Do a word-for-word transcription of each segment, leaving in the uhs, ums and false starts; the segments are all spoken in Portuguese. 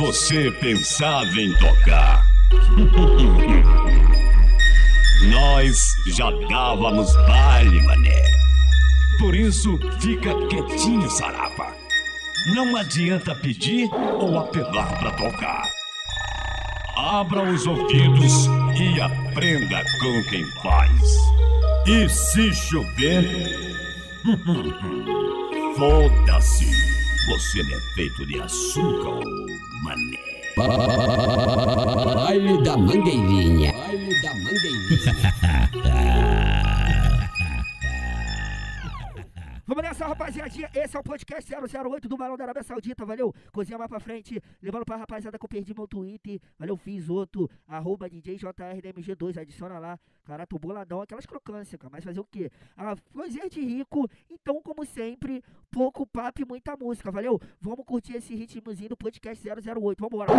você pensava em tocar. Nós já dávamos baile, mané. Por isso, fica quietinho, Sarapa. Não adianta pedir ou apelar pra tocar. Abra os ouvidos e aprenda com quem faz. E se chover, foda-se. Você não é feito de açúcar, ô mané. Baile da Mangueirinha. Baile da Mangueirinha. Vamos nessa, rapaziadinha. Esse é o podcast zero zero oito do Barão da Arábia Saudita, valeu? Cozinha mais pra frente, levando pra rapaziada que eu perdi meu Twitter, valeu? Fiz outro, arroba D J J R D M G dois, adiciona lá. Cara, tô boladão, aquelas crocâncias, cara, mas fazer o quê? Ah, coisinha de rico, então, como sempre, pouco papo e muita música, valeu? Vamos curtir esse ritmozinho do podcast zero zero oito, vambora.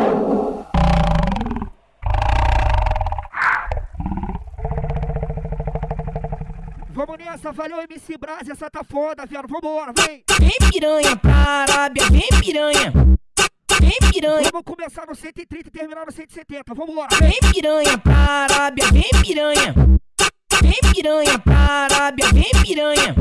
Vamos nessa, valeu M C Braz, essa tá foda, velho, vambora, vem! Vem piranha pra Arábia, vem piranha! Vem piranha! Vamos começar no cento e trinta e terminar no cento e setenta, vambora! Vem piranha pra Arábia, vem piranha! Vem piranha pra Arábia, vem piranha!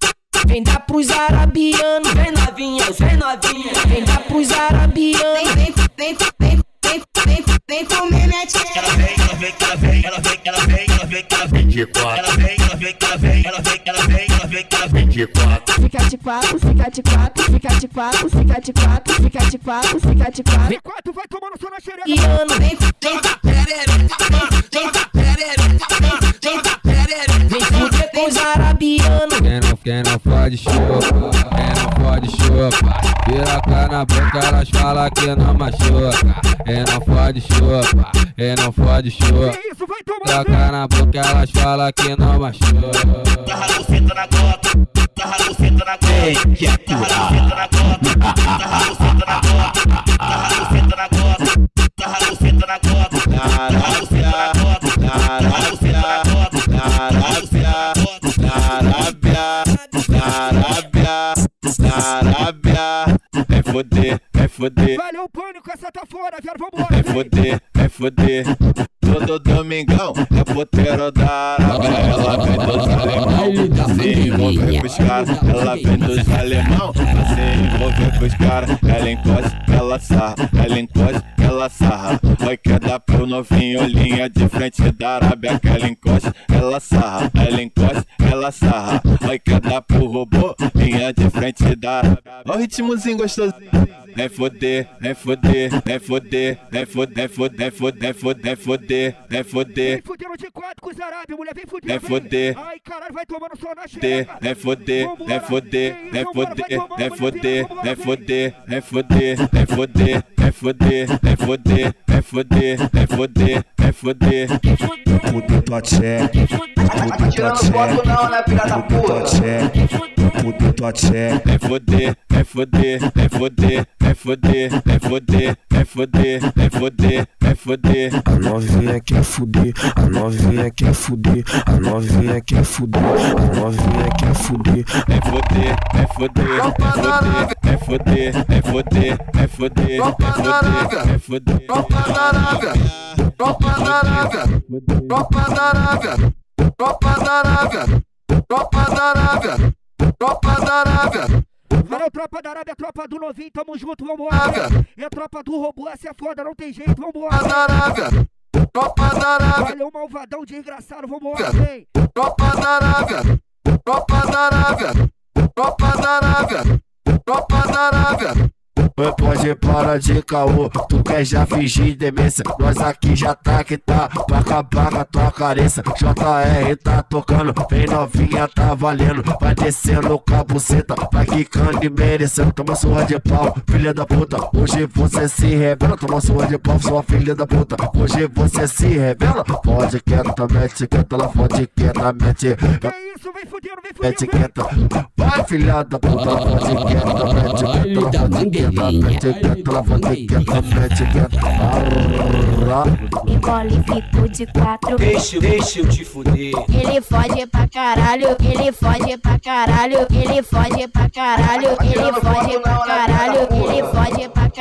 Vem dar pros arabianos, vem novinha, vem novinha! Vem dar pros arabianos, vem, vem, vem, vem, vem, vem comer minha tia! Ela vem, ela vem, ela vem, ela vem, ela vem, ela vem, ela vem de quatro. Ela vem, ela vem, ela vem, ela vem, ela vem, ela vem, ela vem de quatro. Fica de quatro, fica de quatro, fica de quatro, fica de quatro, fica de quatro, fica de quatro. Vem quatro, vai tomando só na xereca. E ano, vem, Joga perereca, joga perereca, joga perereca. Vem fuder com os arabianos. Quem não, quem não pode chupa, quem não pode chupa. Piroca na boca, elas falam que não machuca. Quem não pode chupa, quem não pode chupa. Que isso, vai tomando. Piroca na boca, elas falam que não machuca. Tarra buceta na gota, tarra buceta na gota, tarra buceta na gota, tarra buceta na gota, tarra buceta na gota, tarra buceta na gota, tarra buceta na gota, tarra buceta na gota, tarra buceta na Arábia, na Arábia, na Arábia, é foder, é foder. Valeu, pânico, essa tá fora, velho, vambora. É foder, é foder. Todo domingão é poteiro da Arábia. Ela vem dos alemão, se envolver com os caras. Ela vem dos alemão, se envolver com os caras. Ela encosta, ela sarra, ela encosta, ela sarra. Vai que dá pro novinho, linha de frente da Arábia. Que ela encosta, ela sarra, ela encosta, ela sarra. Vai que dá pro robô, linha de frente da Arábia. Olha o ritmozinho gostosinho. É foder, é foder, é foder, é foder, é foder, é foder, é foder, é foder, é foder. Vem fudendo de quatro com os arábios, mulher, vem fudendo. É foder. Ai, caralho, vai tomando só na xereca. É foder, é foder, é foder, é foder, é foder, é foder, é foder, é foder, é foder, é foder, é foder, é foder. Fuder tua tcheca, fuder tua tcheca, não, né, filha da fuder tua tcheca, fuder tua tcheca. É foder, é foder, é foder, é foder, é foder, é foder, é foder, é foder. A novinha quer fuder, a novinha quer fuder, a novinha quer fuder, a novinha quer fuder. É foder, é foder, é foder, é foder, é foder, é foder, é foder, é foder. Tropa da Arábia, tropa da Arábia, tropa da Arábia, tropa da Arábia, tropa da Arábia, tropa da Arábia. Valeu, tropa da Arábia, tropa do novinho, tamo junto, vambora. É tropa do robô, essa é foda, não tem jeito, vambora. Tropa da Arábia, tropa da Arábia. Valeu, malvadão, desgraçado, vambora, vem. Tropa da Arábia, tropa da Arábia, tropa da Arábia, tropa da Arábia. Pode parar de caô, tu quer já fingir demência. Nós aqui já tá que tá, pra acabar com a tua careça. J R tá tocando, vem novinha tá valendo. Vai descendo com a buceta, vai quicando e merecendo. Toma surra de pau, filha da puta. Hoje você se revela, toma surra de pau, sua filha da puta. Hoje você se revela. Pode quieta, mete quieta, ela pode quieta, mete. Que isso, vem fudendo, vem Mete fudendo, quieta, vai filha da puta, pode quieta, mete quieta, ela pode quieta. Embole fico de quatro. Deixa, deixa eu te fuder. Ele fode pra caralho, ele fode pra caralho, ele fode pra caralho, ele fode pra caralho, ele fode pra caralho.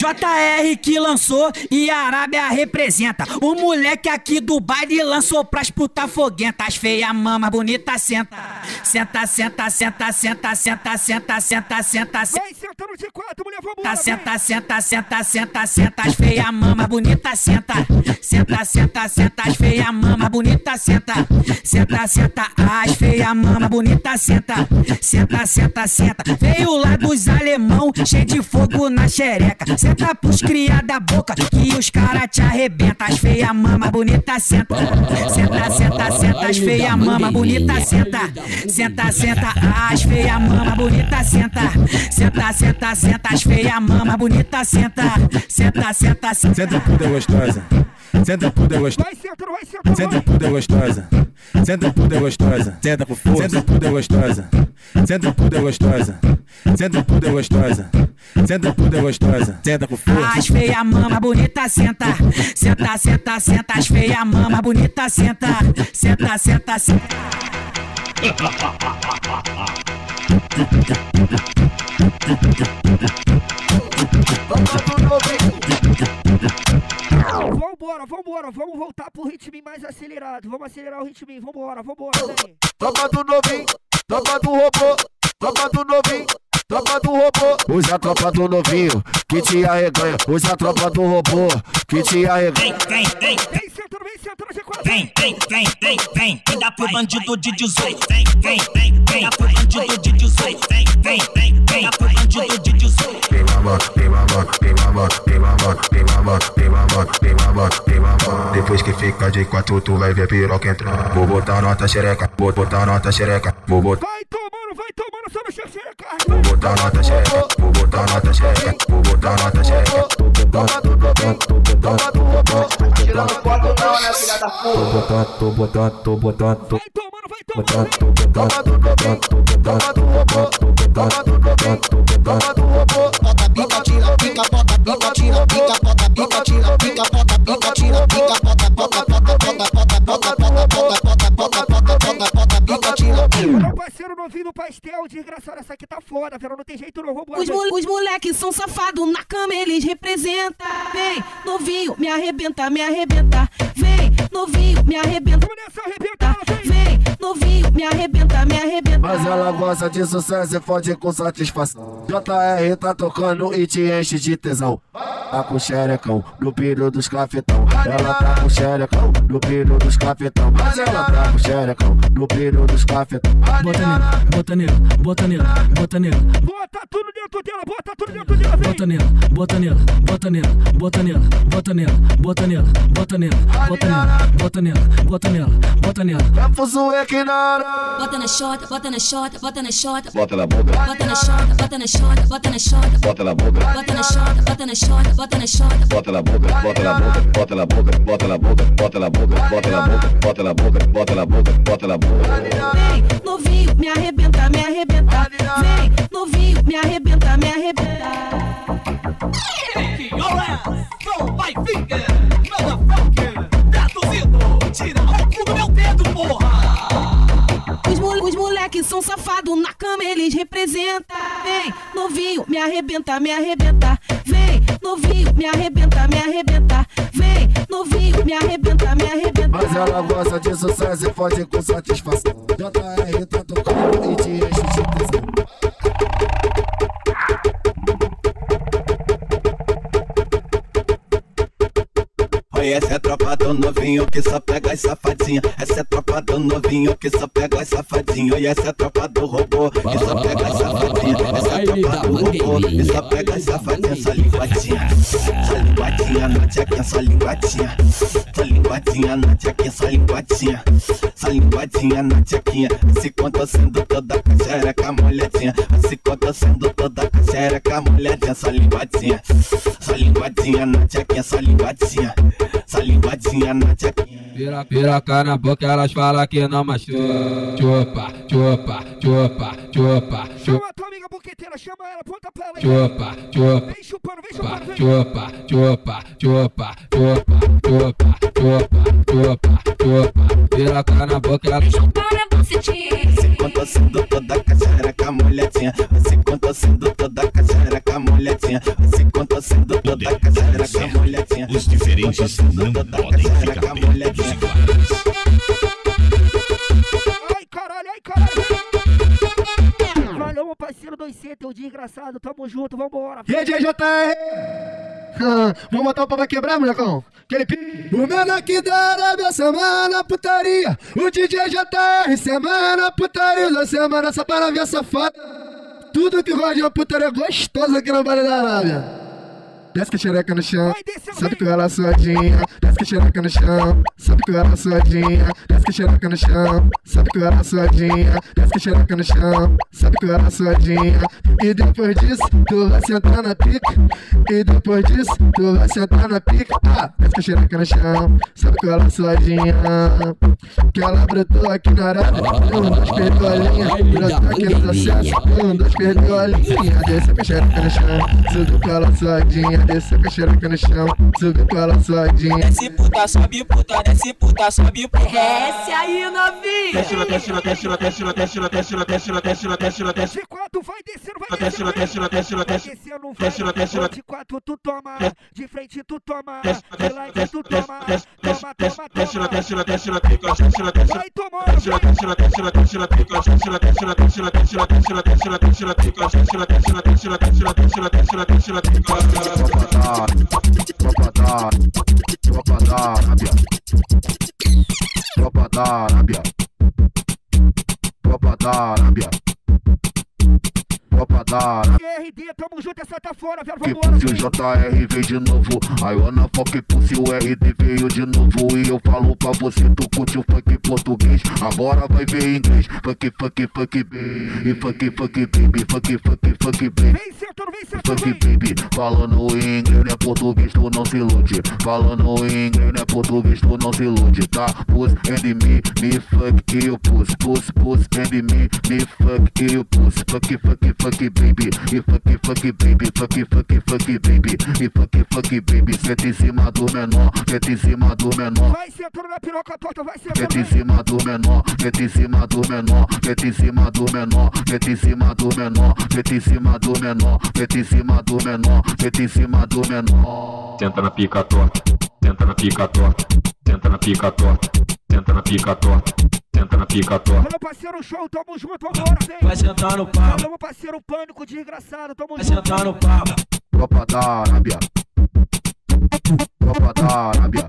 J R que lançou e a Arábia representa. O moleque aqui do baile lançou pras puta foguenta. As feia mama, bonita senta. Senta, senta, senta, senta, senta, senta, senta, senta, senta. Vai sentando de quatro, mulher, vambora. Senta, senta, senta, senta, senta. As feia mama, bonita senta. Senta, senta, senta. As feia mama, bonita senta. Senta, senta. As feia mama, bonita senta. Senta, senta, senta. Veio lá dos alemão, cheio de fogo na xereca. Senta pros cria da boca, que os cara te arrebenta. As feia mama, bonita senta. Senta, senta, senta. As feia mama, bonita senta. Senta, senta. As feia mama, bonita senta. Senta, senta, senta. As feia mama, bonita senta. Senta, senta, senta. Senta puta gostosa. Senta puta gostosa. Vai sentando, vai sentando. Senta puta gostosa. Senta puta gostosa. Senta com força. Senta puta gostosa. Senta puta gostosa. Senta puta gostosa. Senta puta gostosa. Senta com força. As feia mama, bonita senta. Senta, senta, senta. As feia mama, bonita senta. Senta, senta, senta. Vambora, vambora, vamos voltar pro ritmo mais acelerado. Vamos acelerar o ritmo, vambora, vambora, vem. Tropa do novinho, tropa do robô, tropa do novinho, tropa do robô. Usa a tropa do novinho, que te arreganha. Usa a tropa do robô, que te arreganha. Vem, vem, vem. Vem sentando, vem sentando, de quatro. Vem, vem, vem, vem, vem. Me dá pro bandido de dezoito. Vem, vem, vem, vem. Dá pro bandido de dezoito. Vem, vem, vem, vem. Dá pro bandido de dezoito. Tem uma moto, tem uma moto, tem uma moto, tem uma moto, tem uma moto, tem uma moto, tem uma moto, tem uma moto. Depois que fica de quatro, tu vai ver a piroca entrar. Vou botar nota xereca, vou botar nota xereca, vou botar. Vai tomando, vai tomando, só no xereca. Vou botar nota xereca, vou botar nota xereca, vou botar nota xereca. Tropa do novinho, tropa do robô. Tirando foto não, né, filha da puta. Tô botando, tô botando, tô botando, tô Vai tomando, vai tomando. botando, tô botando, tô botando, tô botando, tô botando, tô botando, tô botando, tô botando, tô robô. Bota pica, tira pica, bota pica, tira pica, bota pica, tira pica, bota pica, tira pica, bota, bota, bota, bota, bota, bota, bota, bota, bota, bota, bota, bota, bota, pica, tira pica. Meu parceiro novinho do pastel, desgraçado, essa aqui tá foda, velho, não tem jeito não, vambora. Os, mo os moleques são safados, na cama eles representam. Vem, novinho, me arrebenta, me arrebenta. Vem, novinho, me arrebenta. Vamos nessa, arrebenta, vem, novinho, me arrebenta, me arrebenta. Mas ela gosta de sucesso e fode com satisfação. J R tá tocando e te enche de tesão. Tá com xerecão no piro dos cafetão. Ela tá com xerecão no piro dos cafetão. Mas ela tá com xerecão no piro dos cafetão. Bota nela, bota nela, bota nela, bota nela. Bota tudo dentro dela, bota tudo dentro dela, vem. Bota nela, bota nela, bota nela, bota nela, bota nela, bota nela, bota nela, bota nela, bota nela, bota nela, bota nela. É fuzuê aqui na hora. Bota na xota, bota na xota, bota na xota. Bota na boca, Bota na xota, bota na xota, bota na xota. bota na boca, Bota na xota, bota na xota, bota na xota. bota na boca, bota na boca, bota na boca, bota na boca, bota na boca, bota na boca, bota na boca, bota na boca, bota na boca. Vem, novinho, me arrebenta, me arrebenta. Vem, novinho, me arrebenta, me arrebenta. Vai, finger, motherfucker, traduzido, tira o cu do meu dedo, porra. Os, mo os moleques são safados, na cama eles representam. Vem, novinho, me arrebenta, me arrebenta. Vem, novinho, me arrebenta, me arrebenta. Vem, novinho, me arrebenta, me arrebenta. Mas ela gosta de sucesso e fode com satisfação. J R tá tocando e te enche de tesão. Oi, essa é a tropa do novinho que só pega as safadinhas. Essa é a tropa do novinho que só pega as safadinhas. E essa é a tropa do robô que só pega as safadinhas. Essa é a tropa do robô que só pega as safadinhas. Só linguadinha, só linguadinha na tchequinha, só linguadinha. Só linguadinha na tchequinha, só linguadinha. Só linguadinha na tchequinha. Se conta sendo toda xereca molhadinha. Se conta sendo toda xereca molhadinha. Só linguadinha, só linguadinha na tchequinha, só linguadinha. Só linguadinha na tchequinha. Pira, piraca na boca, elas falam que não machuca. Chupa, chupa, chupa, chupa, chupa. Chama a tua amiga boqueteira, chama ela, ponta pra ela. Chupa, chupa. Vem chupando, vem Chupa, chupa, chupa, chupa, chupa, chupa, chupa, chupa. Piroca na boca, ela Você contorcendo toda a cachareca, mulherzinha. Você contorcendo toda a cachareca, mulherzinha. Você contorcendo toda a cachareca, mulherzinha. Os diferentes não podem ficar perto dos iguais. Ai, caralho, ai, caralho. Valeu, meu parceiro dois C, teu dia engraçado. Tamo junto, vambora. D J J R. Ah, vamos botar o pau pra quebrar, molecão? Aquele pi... O menor que da Arábia, semana putaria. O D J J R, semana putaria. Usa semana só para ver safada. Tudo que gosta de uma putaria gostosa aqui na Vale da Arábia. Desce que xereca no chão, sabe que ela suadinha. Desce que xereca no chão, sabe que ela suadinha. Desce que xereca no chão, sabe que ela suadinha. Desce que xereca no chão, sabe que ela suadinha. E depois disso, tu vai sentar na pica. E depois disso, tu vai sentar na pica. Ah, desce que xereca no chão, sabe que ela suadinha. Que ela brotou aqui na Arábia. Um, dois, perdeu a linha. Brotou aqui no processo. Um, dois, perdeu a linha. Desce que xereca no chão, subiu com ela suadinha. Desce a xereca no chão, subiu com ela suadinha. Desce puta, sobe puta, desce puta, sobe puta. Desce aí, novinha. Desce lá, desce lá, desce lá, desce lá, desce lá, desce lá, desce lá, desce lá, desce lá, desce De quatro vai descendo, vai desce lá, desce lá, desce lá, desce descendo, desce lá, desce lá. De quatro tu toma, de frente tu toma, Desce, de desce, lado desce, tu desce, toma, desce, toma, desce, toma, desce lá, toma. desce lá, desce lá, pica, desce lá, desce lá. Vai tomando, Desce lá, desce lá, desce lá, desce lá, pica, desce lá, desce lá, desce lá, desce lá, desce lá, desce lá, desce lá, pica, desce lá, desce lá, desce lá, desce lá, desce lá, desce lá, desce lá, pica. Tropa da, tropa da Arábia. Tropa da Arábia. Tropa da Arábia. Tropa da Arábia. R D, tamo junto, essa tá fora, velho, Que vambora. pussy, o J R veio de novo. I wanna fuck pussy, o R D veio de novo. E eu falo pra você, tu curte o funk português. Agora vai ver inglês. Funk, funk, funk, baby. E funk, funk, baby. Funk, funk, funk, baby. Vem, sentando, vem, sentando, Funk, baby. Falando em inglês, não é português, tu não se ilude. Falando em inglês, não é português, tu não se ilude, tá? Puss and me, me fuck e eu puss. Puss, puss and me, me fuck e eu puss. Funk, funk, funk, baby. E funk, funk, baby. Funk, funk, funk, baby. E funk, funk, baby. Senta em cima do menor, senta em cima do menor. Vai sentando na piroca torta, vai sentando. Senta em cima do menor, senta em cima do menor. Senta em cima do menor, senta em cima do menor. Senta em cima do menor, senta em cima do menor. Senta em cima do menor. Senta na pica torta, senta na pica torta, senta na pica torta, senta na pica torta, senta na pica torta. Meu parceiro show, tamo junto, vambora, vem. Vai sentar no pau. Meu parceiro pânico, desgraçado, tamo Vai junto. sentar no pau. Tropa da Arábia. Tropa da Arábia.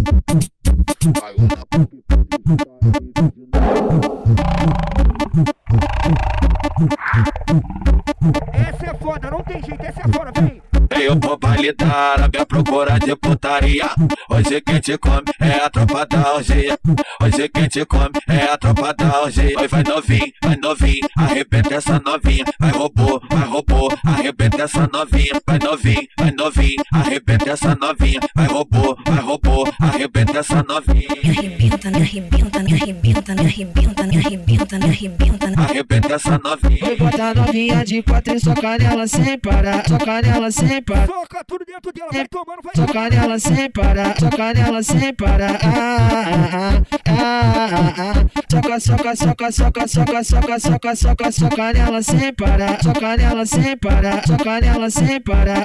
Essa é foda, não tem jeito, essa é foda, vem. Eu vou baile da Arábia, procura de putaria. Hoje quem te come é a tropa da orgia. Hoje quem te come é a tropa da orgia. Oi, vai novinho, vai novinho, arrebenta essa novinha. Vai robô, vai robô, arrebenta essa novinha. Vai novinho, vai novinho, arrebenta essa novinha. Vai robô, vai robô, arrebenta essa novinha. Me arrebenta, me arrebenta, me arrebenta, me arrebenta, me arrebenta, me arrebenta. Arrebenta essa novinha. Oi, bota a novinha de quatro e soca nela sem parar. Soca nela sem parar. Soca tudo dentro dela, vai tomando, vai Soca nela sem parar. Soca nela sem parar. Ah, ah, ah, ah. Soca, soca, soca, soca, soca, soca, soca, soca, soca nela sem parar. Soca nela sem parar. Soca nela sem parar.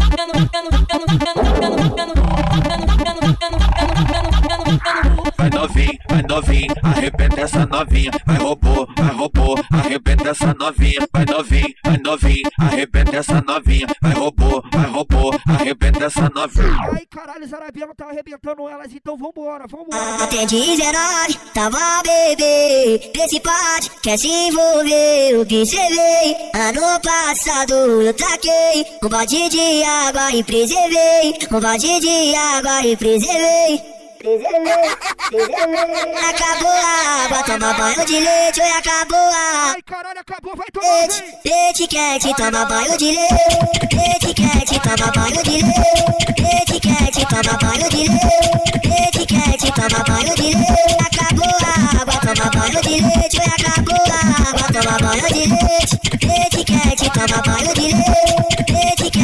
Vai novinho, vai novinho, arrebenta essa novinha. Vai robô, vai robô, arrebenta essa novinha. Vai novinho, vai novinho, arrebenta essa novinha. Vai robô, vai robô, arrebenta essa novinha. Ai, caralho, os arabianos tá arrebentando elas, então vambora, vambora. Até dezenove, tava bebê. Esse pode quer se envolver. Observei, ano passado eu taquei um balde de água e preservei. Um balde de água e preservei. Acabou a água, toma banho de leite. Oi, acabou a Ai, caralho, acabou, vai tomar leite. Leite quente, toma banho de leite. Leite quente, toma banho de leite. Leite quente, toma banho de leite. Leite quente, toma banho de leite. Acabou a água, toma banho de leite. Oi, acabou a água, toma banho de leite. Leite quente, toma banho de leite. Leite quente, toma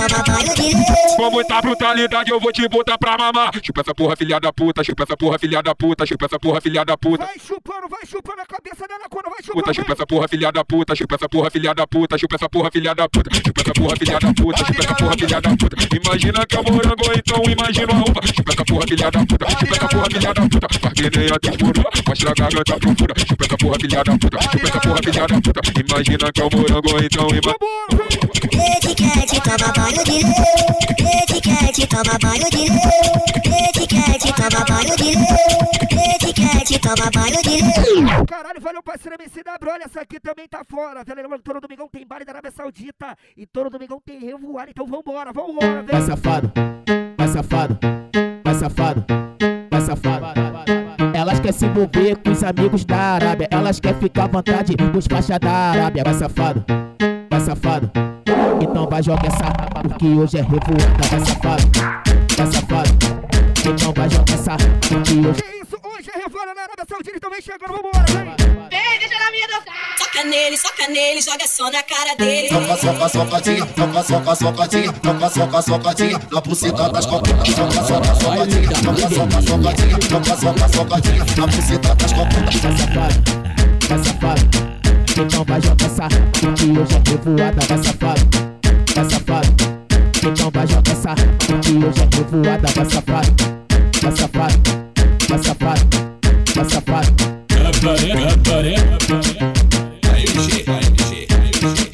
toma banho de leite. Com muita brutalidade eu vou te botar pra mamar. Chupa essa porra, filha da puta, chupa essa porra, filha da puta, chupa essa porra, filha da puta. Vai chupando, vai chupando a cabeça dela quando vai chupando. Puta, chupa essa porra, filha da puta, chupa essa porra, filha da puta, chupa essa porra, filha da puta, chupa essa porra, filha da puta, chupa essa porra, filha da puta. Imagina que é morango, então imagina a roupa. Chupa essa porra, filha da puta, chupa essa porra, filha da puta. Marquinei a textura, mostra a garganta profunda. Chupa essa porra, filha da puta, chupa essa porra, filha da puta. Imagina que é morango, então imagina. Etiquete, toma banho de leite. Etiquete, toma banho de leite. Etiquete, toma banho de leite. Etiquete, toma banho de leite. Caralho, valeu parceiro M C W, olha, essa aqui também tá fora. Tá lembrando que todo domingão tem baile da Arábia Saudita. E todo domingão tem revoada, então vambora, vambora, vem. Vai safado, vai safado, vai safado, vai safado. Elas querem se envolver com os amigos da Arábia. Elas querem ficar à vontade nos faixas da Arábia. Vai safado, vai safado. Então vai jogar essa rapa porque hoje é revoada. Vai safado, vai safado. Então vai jogar essa rapa porque hoje... Que isso? Hoje é revoada na Arábia Saudita, então vem chegando, vambora, vem. Vem, deixa na minha dança. Soca nele, soca nele, joga só na cara dele. Soca, soca, socadinha, soca, soca, socadinha, soca, soca, socadinha, na buceta das copulas. Soca, soca, socadinha, soca, soca, socadinha, soca, soca, socadinha, na buceta das copulas. Vai safado, vai safado. Então vai jogar essa rapa porque hoje é revoada. Vai safado, vai safado. Então vai jogar essa rapa porque hoje é revoada. Vai safado, vai safado, vai safado, vai safado. Cabaré, cabaré, A M G, A M G, A M G.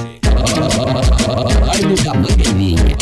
Baile da mangueirinha.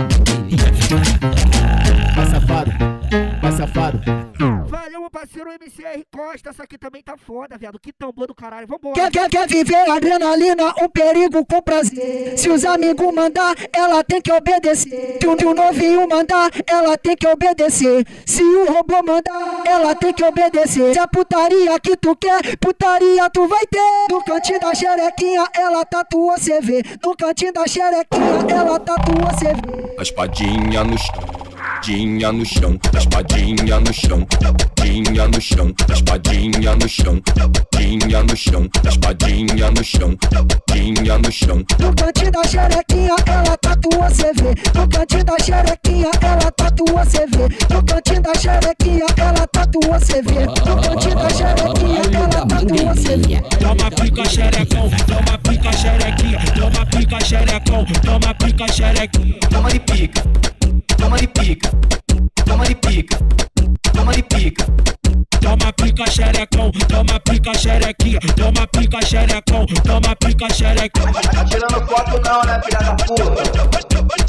Vai safado, vai safado. Valeu, meu parceiro M C R Costa, essa aqui também tá foda, viado. Que tambor do caralho, vambora. Quer, quer, quer viver adrenalina, um perigo com prazer. Se os amigos mandar, ela tem que obedecer. Se o, se o novinho mandar, ela tem que obedecer. Se o robô mandar, ela tem que obedecer. Se a putaria que tu quer, putaria tu vai ter. No cantinho da xerequinha, ela tatua, cê vê. No cantinho da xerequinha, ela tatua, cê vê. A espadinha no chão. Espadinha no chão, espadinha no chão, espadinha no chão, espadinha no chão, espadinha no chão, espadinha no chão, espadinha no chão. No cantinho da xerequinha, ela tatua, cê vê. No cantinho da xerequinha, ela tatua, cê vê. No cantinho da xerequinha, ela tatua, cê vê. No cantinho da xerequinha, ela tatua, cê vê. Toma pica xerecão, toma pica xerequinha, toma pica xerecão, toma pica xerequinha. Toma de pica. Toma de pica, toma de pica, toma de pica. Toma pica xerecão, toma pica xerequinha, toma pica xerecão, toma pica xerequinha. Tá tirando foto não, né, filha da puta?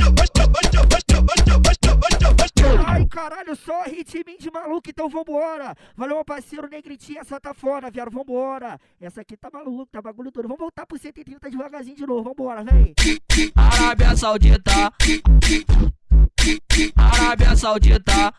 Ai, caralho, só ritminho de maluco, então vambora. Valeu, meu parceiro Negritinha, essa tá fora, viado, vambora. Essa aqui tá maluco, tá bagulho todo. Vamos voltar pro cento e trinta devagarzinho de novo, vambora, vem. Arábia Saudita, Arábia Saudita,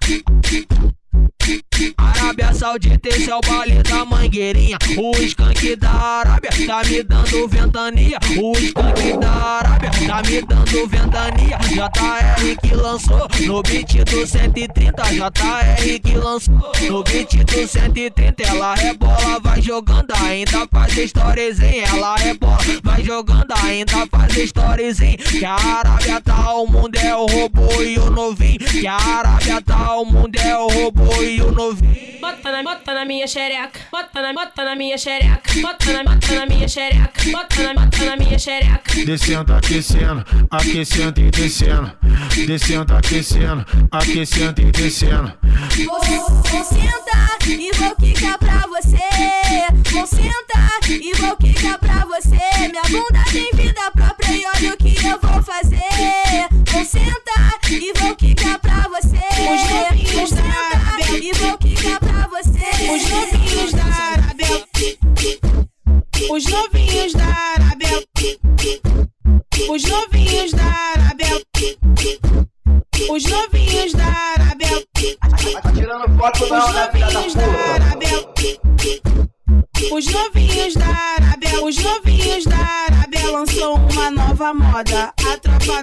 Arábia Saudita, esse é o baile da mangueirinha. O skunk da Arábia tá me dando ventania. O skunk da Arábia tá me dando ventania. J R que lançou no beat do cento e trinta. J R que lançou no beat do cento e trinta. Ela rebola, vai jogando, ainda faz storyzinho. Ela rebola, vai jogando, ainda faz storyzinho. Que a Arábia tá, o mundo é o robô e o novinho. Que a Arábia tá, o mundo é o robô e o novinho. Bota na, bota na minha xereca, bota na, bota na minha xereca, bota na, bota na minha xereca, bota na, bota na minha xereca. Descendo, aquecendo, aquecendo e descendo. Descendo, aquecendo, aquecendo e descendo. Vou, vou sentar e vou quicar pra você. Vou sentar e vou quicar pra você. Minha bunda tem vida própria e olha o que eu vou fazer. Vou sentar e vou quicar pra você. Os novinhos da Arábia e vou quicar pra você. Os novinhos da Arábia. Os novinhos da Arábia. Os novinhos da Arábia. Os novinhos da Arábia. Tá tirando foto não, né, filha da puta? Os novinhos da Arábia, os novinhos da Arábia lançou uma nova moda. A tropa da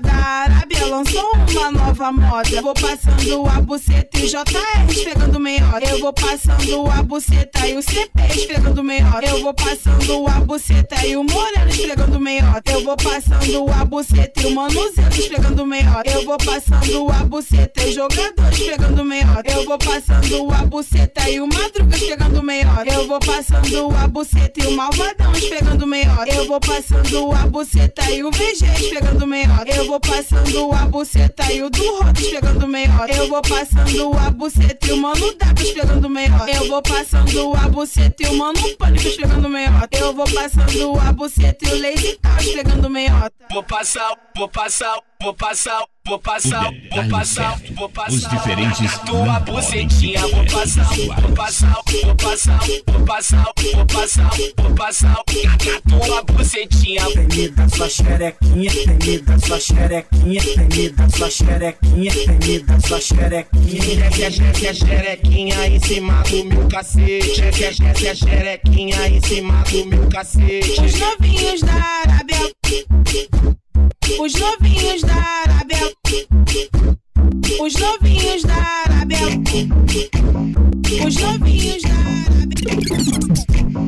Arábia lançou uma nova moda. Vou passando a buceta e o J R esfregando meiota. Eu vou passando a buceta e o C P esfregando meiota. Eu vou passando a buceta e o Moreno esfregando meiota. Eu vou passando a buceta e o Manuzelo esfregando meiota. Eu vou passando a buceta e o jogador esfregando meiota. Eu vou passando a buceta e o Madruga esfregando meiota. Eu vou passando a buceta e o Malvadão esfregando meiota. Eu vou passando a buceta e o V G esfregando meiota. Eu vou passando a buceta e o do Rock esfregando meiota. Eu vou passando a buceta e o Mano W esfregando meiota. Eu vou passando a buceta e o Mano Pânico esfregando meiota. Eu vou passando a buceta e o Lazy Tal esfregando meiota. Vou passar, vou passar, vou passar, vou passar, vou passar, vou passar. Os diferentes tua bucetinha, vou passar, vou passar, vou passar, vou passar, vou passar, vou passar. Tua bucetinha. Vem me dar sua xerequinha, vem me dar sua xerequinha, vem me dar sua xerequinha, vem me dar sua xerequinha. Essa é a xerequinha em cima do meu cacete. Essa é a xerequinha em cima do meu cacete. Os novinhos da Arábia, os novinhos da Arábia, os novinhos da Arábia, os novinhos da Arábia.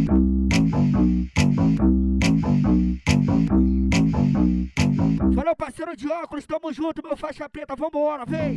Valeu, parceiro de óculos, tamo junto, meu faixa preta, vambora, vem!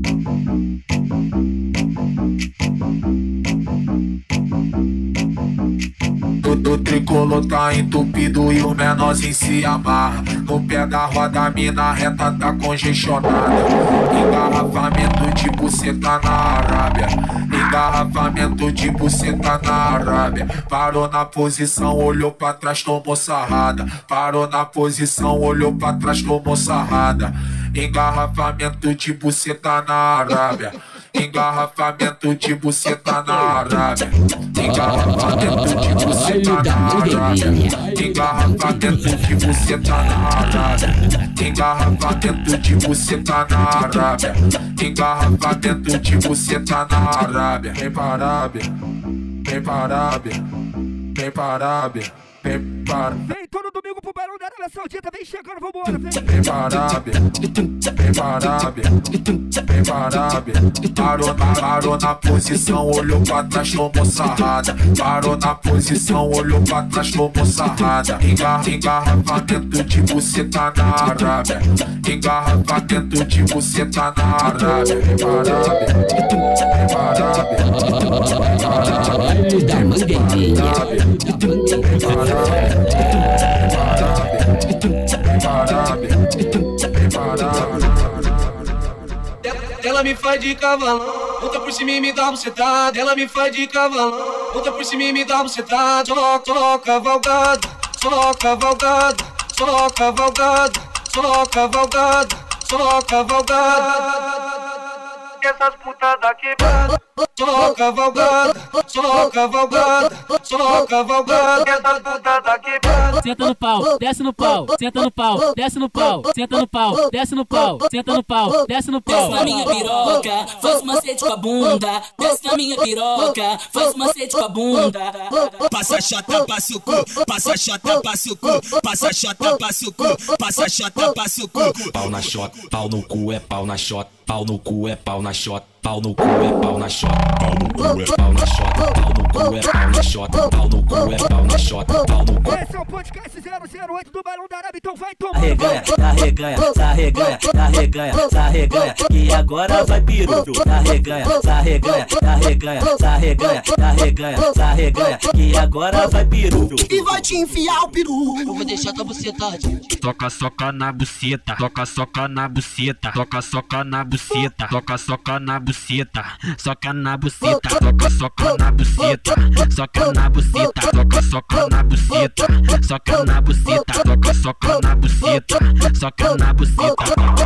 O tricolor tá entupido e o menorzinho se amarra. No pé da roda a mina reta tá congestionada. Engarrafamento de buceta na Arábia. Engarrafamento de buceta na Arábia. Parou na posição, olhou pra trás, tomou sarrada. Parou na posição, olhou pra trás, tomou sarrada. Engarrafamento de buceta na Arábia. Engarrafamento de buceta na Arábia. Engarrafamento de buceta na Arábia. Engarrafamento de buceta na Arábia. Engarrafamento de buceta na Arábia. Engarrafamento de buceta na Arábia. Vem pra Arábia, vem pra Arábia, vem pra Arábia, vem para. Vem todo domingo pro Barão da Arábia Saudita, vem chegando, vambora, vem. Vem pra Arábia, vem pra Arábia, vem pra Arábia. Parou na, parou na posição, olhou pra trás, tomou sarrada. Parou na posição, olhou pra trás, tomou sarrada. Engarra, engarrafamento de buceta na Arábia. Engarrafamento de buceta na Arábia. Vem pra Arábia, vem pra Arábia, vem pra Arábia, vem pra Arábia, vem pra Arábia. Ela me faz de cavalão, volta por cima e me dá bucetada. Ela me faz de cavalão, volta por cima e me dá bucetada. Só, só cavalgada, só cavalgada, só cavalgada, só cavalgada, só cavalgada. Essas putas da quebrada, só cavalgada, só cavalgada, só cavalgada. Essas putas da quebrada. Senta no pau, desce no pau, senta no pau, desce no pau, senta no pau, desce no pau, senta no pau, desce no pau. Desce na minha piroca, faz um macete com a bunda. Desce na minha piroca, faz um macete com a bunda. Passa chota, passa o cu, passa chota, passa o cu, passa chota, passa o cu, passa chota, passa o cu. Pau na chota, pau no cu é pau na chota, pau no cu é pau na chota, pau no cu é pau na chota, pau no cu é pau na chota, pau no cu é pau na chota, pau no cu é pau na chota, pau no cu. Esse é o podcast zero zero oito do Barão da Arábia, então vai tomar. Arreganha, arreganha, arreganha, arreganha, arreganha, e agora vai piru. Arreganha, arreganha, arreganha, arreganha, arreganha, arreganha, e agora vai piru. E vai te enfiar o peru. Eu vou deixar tua buceta. Toca, soca na buceta, toca, soca na buceta, toca, soca na buceta, toca, soca na buceta, soca na buceta, toca, soca na buceta, soca na buceta, toca, soca na buceta, soca na buceta, toca, soca na buceta, soca na buceta.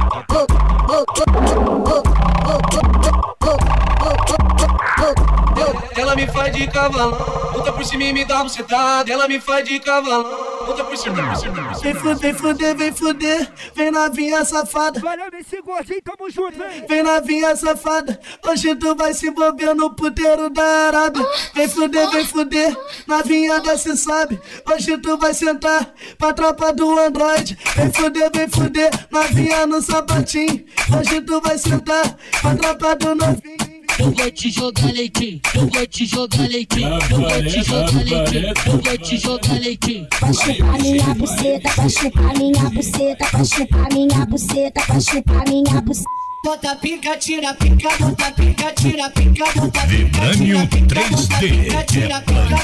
Ela me faz de cavalão, volta por cima e me dá bucetada. Ela me faz de cavalão, volta por cima, por cima, por cima. Vem fuder, fuder, vem fuder, vem novinha safada. esse gordinho, tamo junto, vem. Vem novinha safada, hoje tu vai se envolver no puteiro da Arábia. Vem fuder, vem fuder, novinha desce sabe. Hoje tu vai sentar pra tropa do Android. Vem fuder, vem fuder, novinha no sapatinho. Hoje tu vai sentar pra tropa do novinho. Eu vou te jogar leitinho, eu vou te jogar leitinho, eu vou te jogar leitinho, eu vou te jogar leitinho. Vai chupar minha buceta, vai chupar minha buceta, vai chupar minha buceta, vai chupar minha buceta. Bota pica, tira pica, bota pica, tira pica, bota pica, Vibranium tira pica, três D pica, tira pica,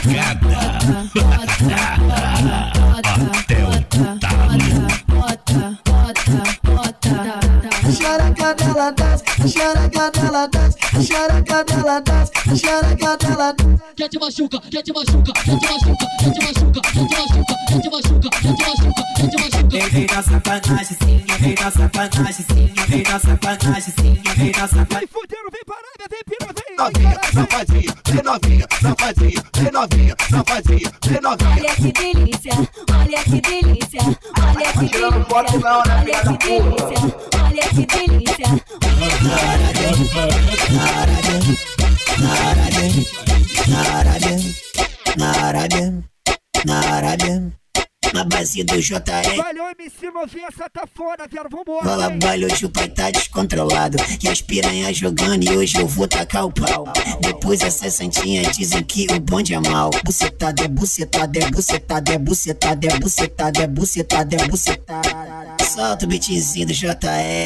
até o talo. xereca dela desce, xereca dela desce, xereca dela desce, xereca dela desce. Quer te machuca, quer te machuca, quer te machuca, quer te machuca, quer te machuca, quer te machuca, quer te machuca, quer te machuca. Vem, vem na sacanagem, sim, vem na sacanagem, sim, vem na sacanagem, sim, vem na sacanagem. Vem fudendo, vem parada, vem piranha, vem. Novinha, safadinha, vem novinha, safadinha, vem novinha, safadinha, vem novinha. Olha que delícia, olha que delícia, olha que delícia, olha que delícia, olha que delícia. Na Arábia, na Arábia, na Arábia, na base do J R. Valeu, M C novinha, essa tá foda, viado, vambora. Rola baile, hoje o pai tá descontrolado. E as piranhas jogando e hoje eu vou tacar o pau. Depois as sessentinhas dizem que o bonde é mal. Bucetada, é bucetada, é bucetada, é bucetada, é bucetada, é bucetada, é bucetada. Solta o beatzinho do J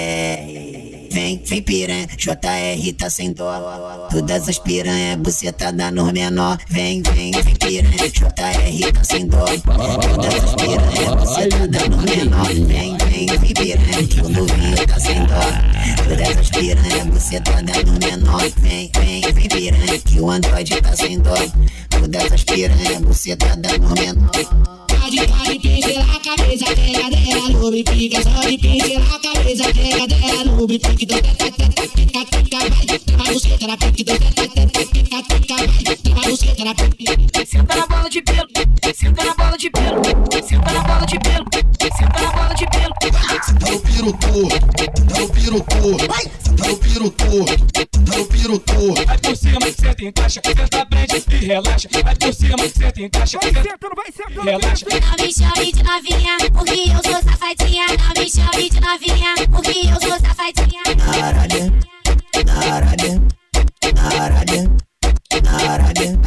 R. Vem, vem piranha, J R tá sem dó. Todas as piranhas, bucetada no menor. Vem, vem, vem piranha, J R tá sem dó. Todas as piranhas, bucetada no menor. Vem, vem, vem piranha, que o novinho tá sem dó. Todas as piranhas, bucetada no menor. Vem, vem, vem piranha, que o Android tá sem dó. Todas as piranhas, bucetada no menor. Pode, pode pincelar a cabeça dela, dela, lubrifica. Só de pincelar a cabeça dela, dela, lubrifica. Pica, pica, vai, trava buceta na pique. Pica, pica, vai, trava buceta na pique. Senta na bola de pelo, senta na bola de pelo, senta na bola de pelo, senta na bola de pelo. Senta no piro todo, senta no piro todo, senta no piro todo, senta no piro todo. Vai por cima que cê tem caixa, senta, prende e relaxa. Vai por cima que cê tem caixa, vai sentando, vai sentando, relaxa. Não me chame de novinha, porque eu sou safadinha. Não me chame de novinha, porque eu sou safadinha. Na Arábia, na Arábia, na Arábia, na Arábia.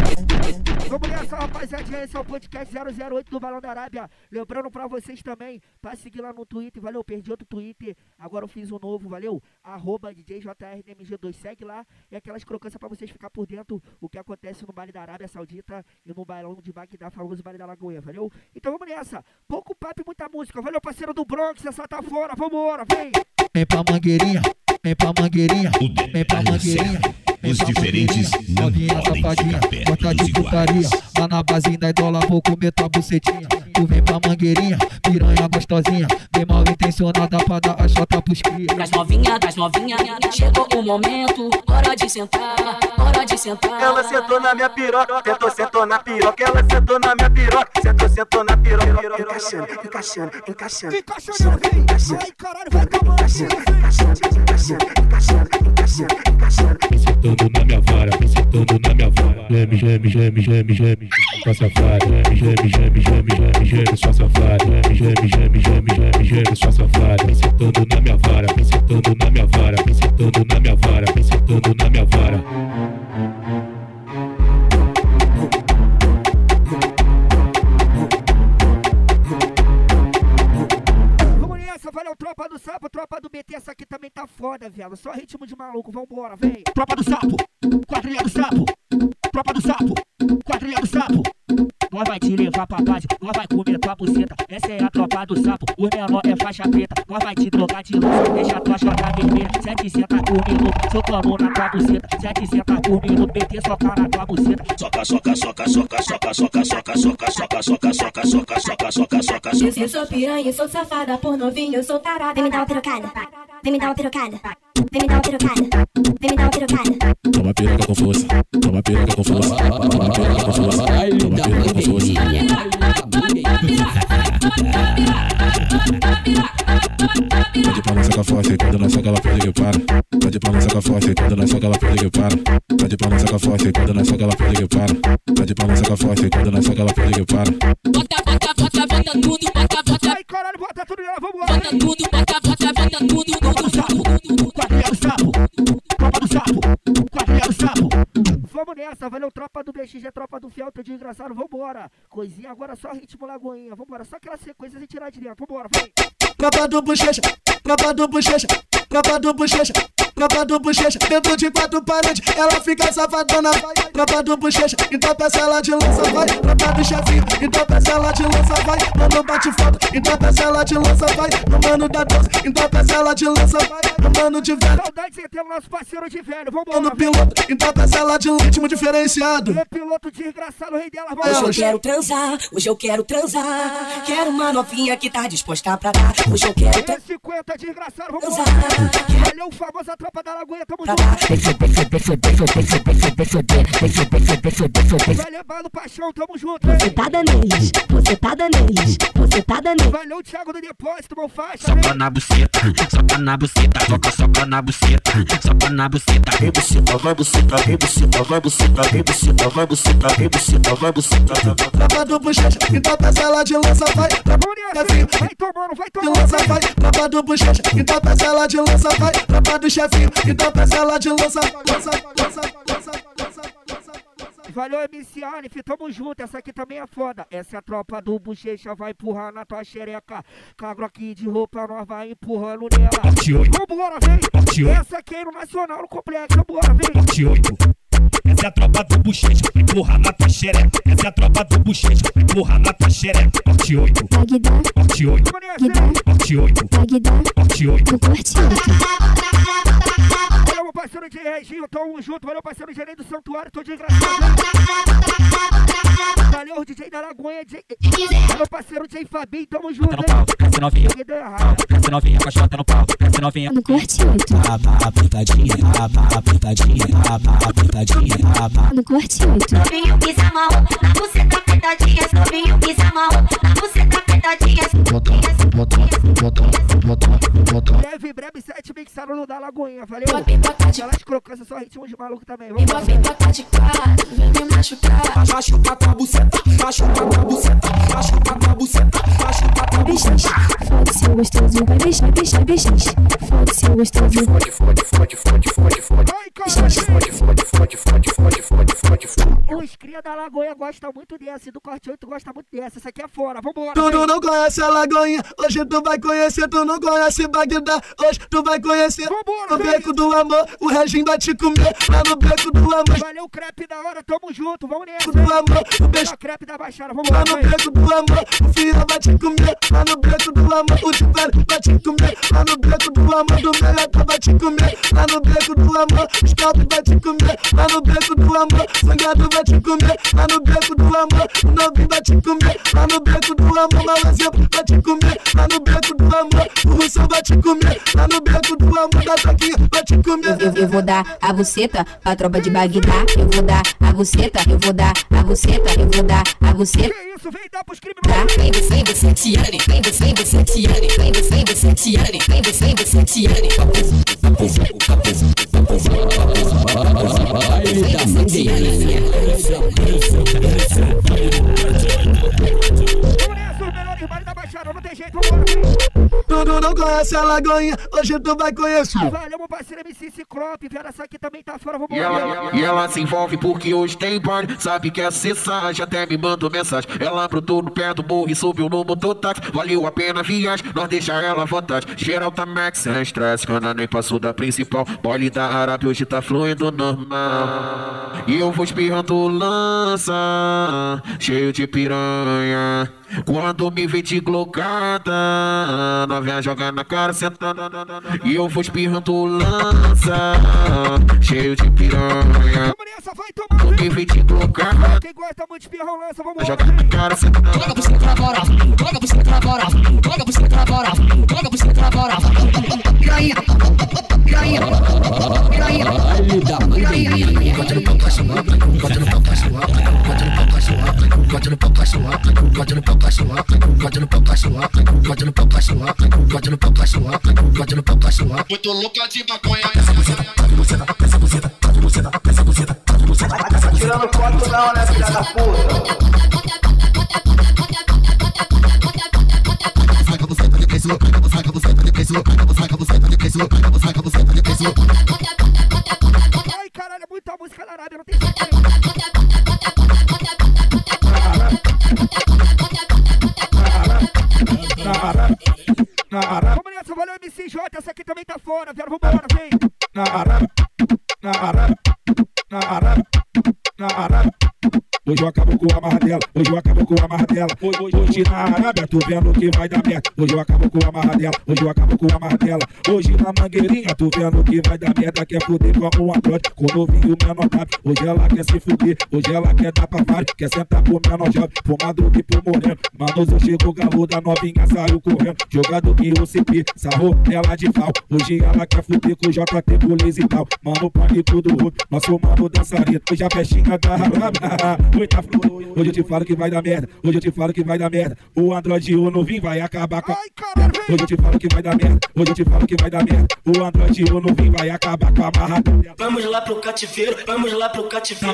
Vamos nessa, rapaziadinha, esse é o podcast zero zero oito do Balão da Arábia. Lembrando pra vocês também, pra seguir lá no Twitter, valeu, perdi outro Twitter, agora eu fiz um novo, valeu? Arroba D J J R D M G dois, segue lá. E aquelas crocâncias pra vocês ficar por dentro o que acontece no baile da Arábia Saudita e no bailão de Bagdá, famoso baile da Lagoinha, valeu? Então vamos nessa, pouco papo e muita música, valeu, parceiro do Bronx, essa tá fora, vambora, vem! Vem pra Mangueirinha, vem pra Mangueirinha, vem pra Mangueirinha. Os diferentes não novinha podem safadinha, ficar perto gosta dos de putaria. iguais. Lá na base da idola vou comer tua bucetinha. Tu vem pra Mangueirinha, piranha gostosinha. Bem mal intencionada pra dar a chota pros cria. Das novinha, das novinha, chegou o momento, hora de sentar, hora de sentar. Ela sentou na minha piroca, sentou, sentou na piroca. Ela sentou na minha piroca, sentou, sentou na piroca. Encaixando, encaixando, encaixando. Encaixando, vem! Vai, caralho, vai tomando. Encaixando, encaixando, encaixando, encaixando, encaixando. Sentando na minha vara, sentando na minha vara. Geme, geme, geme, geme, geme, sua safada. Geme, geme, geme, geme, geme, geme, sua safada. Geme, geme, geme, geme, geme, geme, sua safada. Vem sentando na minha vara, vem sentando na minha vara, vem sentando na minha vara, vem sentando na minha vara. Valeu, tropa do sapo, tropa do B T, essa aqui também tá foda, viado. Só ritmo de maluco, vambora, vem. Tropa do sapo, quadrilha do sapo, tropa do sapo, quadrilha do sapo. Nós vai te levar pra base, nós vai comer tua buceta. Essa é a tropa do sapo, o menor é faixa preta. Nós vai te drogar de lança, deixa tua chota vermelha. Sete senta por minuto, socando na tua buceta. Sete senta por minuto, B T soca na tua buceta. Soca, soca, soca, soca, soca, soca, soca, soca, soca, soca, soca, soca, soca, soca, soca, soca. Eu sou piranha, eu sou safada, por novinho eu sou tarada. Vem me dar uma pirocada, vem me dar uma pirocada, vem me dar uma pirocada, vem me dar uma pirocada. Toma piroca com força, toma piroca com força, toma piroca com força, toma piroca com força. Pode pra nossa forte, quando nós soca ela pede que para. Pode pra nossa forte, quando nós soca ela pede que para. Pode pra nossa forte, quando nós soca ela pede que para. Pode pra nossa forte, quando nós soca ela pede que para. Bota, bota, bota, bota tudo, bota, bota. Ai, caralho, bota tudo nela, vambora. Bota tudo, bota, bota, bota tudo, tudo, tudo. Quadrilha do sapo, tropa do sapo, quadrilha do sapo. Vamos nessa, valeu, tropa do B X, é tropa do fiel, tô de engraçado, vambora. Coisinha agora só ritmo Lagoinha, vambora. Só aquela sequência sem tirar de dentro, vambora, vai. Tropa do bochecha, tropa do bochecha, tropa do bochecha, tropa do bochecha. Dentro de quatro paredes, ela fica safadona, vai. Tropa do bochecha, então peça ela de lança, vai. Tropa do chefinho, então peça ela de lança, vai. Mano bate foto, então peça ela de lança, vai. No mano da doce, então peça ela de lança, vai. No mano de velho, saudade de ter o nosso parceiro de velho, vambora. No piloto, então peça ela de ritmo diferenciado. É piloto desgraçado, rei dela, vai. Hoje eu quero transar, hoje eu quero transar. Quero uma novinha que tá disposta pra dar. Hoje eu quero transar. cinquenta desgraçado, vambora. Valeu, o famoso tropa da Lagoinha, tamo junto. Vai levando paixão, tamo junto. Você tá dando neles, você tá dando neles, você tá dando neles. Valeu, o Thiago do Depósito, mão faixa. Soca na buceta, soca na buceta, soca, soca na buceta, soca na buceta. Vem buceta, vai buceta, vem buceta, vai buceta, vem buceta, vai buceta, vem buceta, vai buceta. Tropa do bochecha, então peça ela de lança, vai. Vai tomando, vai tomando. De lança, vai. Tropa do bochecha, então peça ela de lança, vai. Tropa do chefinho, então peça ela de lança, lança, lança, lança, lança. Valeu, M C Anif, tamo junto, essa aqui também é foda. Essa é a tropa do bochecha, vai empurrar na tua xereca. Cagro aqui de roupa, nós vai empurrando nela. Vambora, vem. Essa aqui é no Nacional, no Complexo, vambora, vem. Essa é a tropa do bochecha, empurra na tua xereca. Essa é a tropa do bochecha, empurra na tua xereca. Corte oito, corte oito, corte oito, corte oito. Valeu, meu parceiro de Reginho, tamo junto. Valeu, parceiro Gerei do Santuário, tô de engraçado. Valeu, D J da Lagoinha, D J... Valeu, parceiro J Fabinho, tamo junto. Desce novinha, desce novinha, caixota no pau, desce novinha. No corte oito. Apertadinha, apertadinha, apertadinha. No corte oito. Novinho pisa a mão, na buceta apertadinha. Novinho pisa a mão, na buceta apertadinha. Bota, bota, bota, bota, bota. Breve, breve, sete mixaram no da Lagoinha, valeu? Elas crocância, só ritmo de maluco também, vamos lá. Vem pra de quatro, vem me machucar. Machuca tua buceta, machuca tua buceta, machuca tua buceta, machuca tua buceta. Fode seu gostoso, vai beijar, beijar, beijar. Fode seu gostoso. Fode, fode, fode, fode, fode, fode. Fode, fode, fode, fode, fode, fode, fode, fode, fode. Os cria da Lagoinha gostam muito dessa, e do corte oito gosta muito dessa. Essa aqui é fora, vambora. Tu não, não conhece a Lagoinha, hoje tu vai conhecer. Tu não conhece Bagdá, hoje tu vai conhecer. Vambora, no beco do amor, o Reginho vai te comer. Lá no beco do amor. Valeu, crepe da hora, tamo junto, vamos nessa. Do amor, o beijo. Crepe da Baixada, vamos lá. Lá no beco do amor, o Fiel vai te comer. Lá no beco do amor, o Tivelho vai te comer. Lá no beco do amor, do Meleta vai te comer. Lá no beco do amor, o Scalp vai te comer. Lá no beco do amor, Sangrado vai te comer. Lá no beco do amor, o Novinho vai te comer. Lá no beco do amor, mau exemplo vai te comer. Lá no beco do amor, o Russell vai te comer. Lá no beco do amor, da Taquinha vai te comer. Eu, eu vou dar a buceta pra tropa de Bagdá. Eu vou dar a buceta, eu vou dar a buceta, eu vou dar a buceta. Que isso, vem dar pros criminosos. Vem você, vem você, Tiane, vem você, vem você, Tiane, vem você, vem você, Tiane, vem você, vem você, Tiane. Baile da Mangueirinha. Não tem jeito, vambora. Tu não conhece a Lagoinha, hoje tu vai conhecer. Valeu, meu parceiro M C Ciclope, velho, essa aqui também tá fora, vambora. E ela, e ela se envolve porque hoje tem baile. Sabe que é acessagem, até me mandou mensagem. Ela brotou no pé do morro e subiu no mototáxi. Valeu a pena a viagem, nós deixa ela à vontade. Geral tá max, sem estresse, quando nem passou da principal. Baile da Arábia hoje tá fluindo normal. E eu vou espirrando lança, cheio de piranha. Quando me vê de glocada, novinha joga na cara sentada. E eu vou espirrando lança, cheio de piranha. Quando me vê de glocada, quem gosta muito de espirrão lança, vamos joga na cara sentada. Joga pro centro agora, joga pro centro agora, joga pro centro agora, joga pro centro agora. Piranha, piranha, piranha. Baile da Mangueirinha. Bota no pau, cachorro, bota no pau, cachorro, bota no pau, cachorro, bota no pau, cachorro, bota no pau, cachorro, bota no pau, cachorro, bota no pau, cachorro, bota no bate no pau cachorro, vai com bate no pau cachorro, vai com bate no pau cachorro. Muito louca de maconha. Essa buceta, essa buceta, essa buceta, essa buceta, essa buceta, essa buceta. Tá tirando foto não, né, filha da puta? Saca você tá de preço, saca você tá de preço, saca você tá de preço, saca você tá de preço. Ai, caralho, muita música na Arábia, não tem certeza. Vamos nessa, valeu M C J, essa aqui também tá fora, velho, vambora, vem. Na Arábia, na Arábia, na Arábia, na Arábia. Hoje eu acabo com a marra dela, hoje eu acabo com a marra dela. Hoje, hoje, hoje na Arábia, tu vendo que vai dar merda. Hoje eu acabo com a marra dela, hoje eu acabo com a marra dela. Hoje na Mangueirinha, tu vendo que vai dar merda. Quer fuder com um androide, com o novinho menor cabe. Hoje ela quer se fuder, hoje ela quer dar pra vários. Quer sentar pro menor jovem, pro madruga e pro moreno. Mano, eu chego, o galo da novinha saiu correndo. Jogador que o C P, sarrou ela de pau. Hoje ela quer fuder com o J T, polícia e tal. Mano, pânico do roubo, nosso mano dançarino. Hoje a festinha da Arábia. Muita flor, hoje eu te falo que vai dar merda. Hoje eu te falo que vai dar merda. O Android o novinho vai acabar com a... Hoje eu te falo que vai dar merda. Hoje eu te falo que vai dar merda. O Android o novinho vai acabar com a marra dela. Vamos lá pro cativeiro, vamos lá pro cativeiro.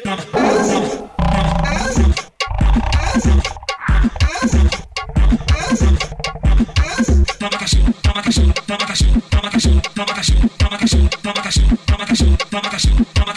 Toma cachorro, toma cachorro, toma cachorro, toma cachorro, toma cachorro, toma cachorro, toma cachorro, toma cachorro, toma cachorro, toma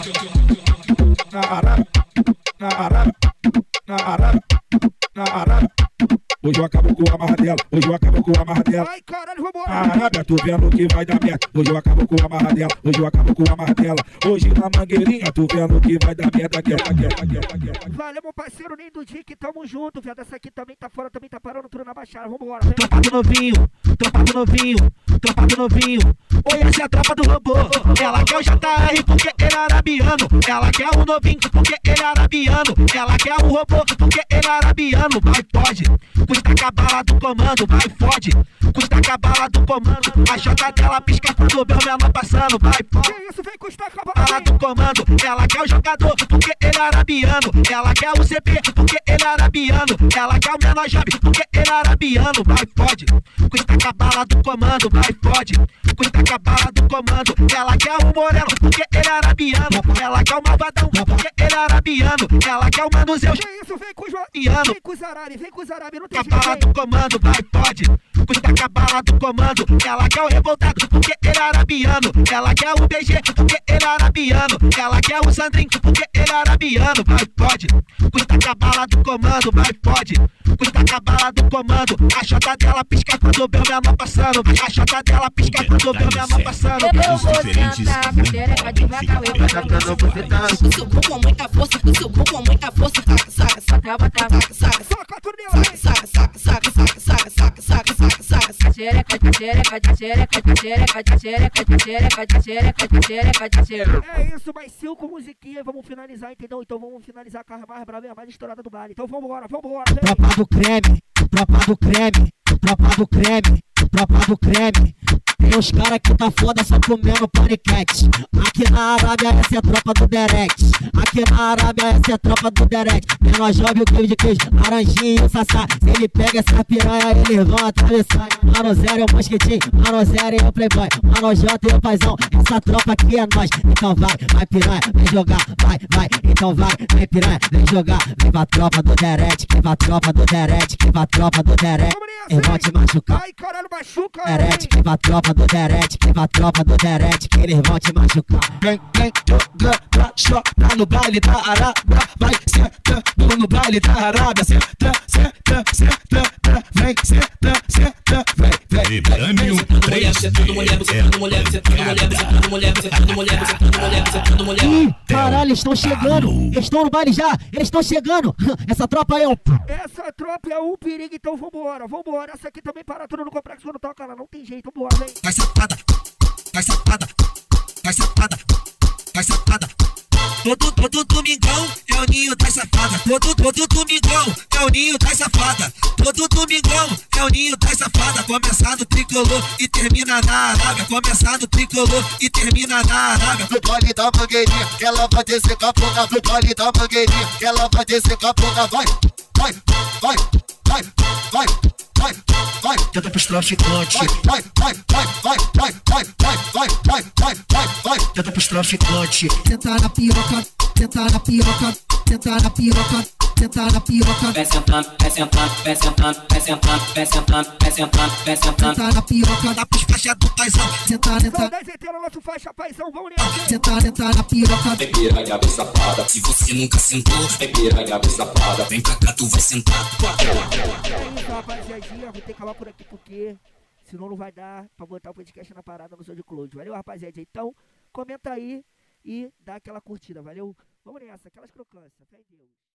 cachorro. Na Arábia, na Arábia, na Arábia, na Arábia. Hoje eu acabo com a marra dela, hoje eu acabo com a marra dela. Ai, caralho, vambora. Na Arábia, tu vendo que vai dar merda. Hoje eu acabo com a marra dela, hoje eu acabo com a marra dela. Hoje na Mangueirinha, tu vendo que vai dar merda. Quer, quer, quer, quer. Valeu, meu parceiro, nem do Dick, tamo junto, viado. Essa aqui também tá fora, também tá parando tudo na baixada. Vambora, vem. Tropa do novinho, tropa do novinho, tropa do novinho. Oi, essa é a tropa do robô. Ela quer o J R porque ele é arabiano. Ela quer o novinho porque ele é arabiano. Ela quer o robô porque ele é arabiano. Vai, pode, custa com a bala do comando. Vai, fode, custa com a bala do comando. A J dela pisca quando o meu menor passando. Vai, pode, isso vem custar com a bala do comando. Ela quer o jogador porque ele é arabiano. Ela quer o C P porque ele é arabiano. Ela quer o menor job porque ele é arabiano. Vai, pode, custa com a bala do comando. Vai, pode, custa com a bala do comando. Ela quer o moreno porque ele é arabiano. Ela quer o malvadão porque ele é arabiano. Ela quer o manuseus. Que isso, vem com os arabiano. Vem com os árabes, vem com os árabes, não tem jeito. A bala do comando, vai, pode, custa com a bala do comando. Ela quer o revoltado porque ele é arabiano. Ela quer o B G porque ele é arabiano. Ela quer o Sandrinho porque ele é arabiano. Vai, pode, custa com a bala do comando. Vai, pode, custa com a bala do comando. A chota dela pisca quando o meu menor passando. A chota dela pisca quando o meu menor passando. Eu vou sentar com xereca devagar. Eu vou sentar o seu cu com muita força. O seu cu com muita força. Saca, saca, saca, saca, saca, saca, saca, saca, saca, saca, saca, saca, saca, saca, saca, saca, saca. Xereca, xereca, xereca, xereca, xereca, xereca, xereca, xereca, xereca. É isso, mais cinco musiquinhas e vamos finalizar, entendeu? Então vamos finalizar com a mais brava e a mais estourada do baile. Então vambora, vambora. Tropa do creme, tropa do creme, tropa do creme, tropa do creme. Tem os cara que tá foda só comendo paniquete. Aqui na Arábia essa é a tropa do Derek. Aqui na Arábia essa é a tropa do Derek. Menor jovem o queijo de queijo, laranjinha e o sassá. Se ele pega essa piranha, eles vão atravessar. Mano zero é o mosquitinho, mano zero é o playboy, mano J é o paizão. Essa tropa aqui é nós. Então vai, vai piranha, vem jogar, vai, vai. Então vai, vem piranha, vem jogar. Vem pra tropa do Derek, vem pra tropa do Derek, vem pra tropa do Derek. Eles vão te machucar. Ai, caralho, machuca. Derek, vem pra tropa do Derek, vem pra tropa do Derek, que eles vão te machucar. Vem, vem, joga pra chorar no baile da Arábia. Vai sentando no baile da Arábia. Senta, senta, senta, vem, senta, senta, vem, vem. Vibranium três D. Sentando mulher, sentando mulher, sentando mulher, sentando mulher, sentando mulher, sentando mulher, sentando mulher. Ih, caralho, eles estão chegando. Eles estão no baile já, eles estão chegando. Essa tropa aí é um... Essa tropa é um perigo, então vambora, vambora. Essa aqui também para tudo no complexo quando toca lá, não tem jeito, vambora, vem. Vai safada, vai safada, vai safada, vai safada. Todo, todo domingão é o ninho da safada. Todo, todo domingão é o ninho da safada. Todo domingão é o ninho da safada. Começar no tricolor e termina na Arábia. Começar no tricolor e termina na Arábia. No baile da Mangueirinha, que ela vai descer com a ponta. No baile da Mangueirinha, que ela vai descer com a ponta. Vai, vai, vai, vai, vai, vai, vai, tenta pros traficantes. Vai, vai, vai, vai, vai, vai, vai, vai, vai, vai, vai, vai, tenta pros traficantes. Senta na piroca, senta na piroca, senta na piroca, senta na piroca. Vem sentando, vem sentando, vem sentando, vem sentando, vem sentando, vem sentando, vem sentando. Senta na piroca, dá pros faixa do paizão. Senta, senta. dez inteira, nosso faixa paizão, vamos nessa. Senta, senta na piroca. Vem piranha, vem safada. Se você nunca sentou, vem piranha, vem safada. Vem pra cá, tu vai sentar. É isso, rapaziadinha. Vou ter que acabar por aqui porque senão não vai dar pra botar o podcast na parada no SoundCloud. Valeu, rapaziada. Então, comenta aí e dá aquela curtida, valeu? Vamos nessa, aquelas crocâncias. Fé em Deus.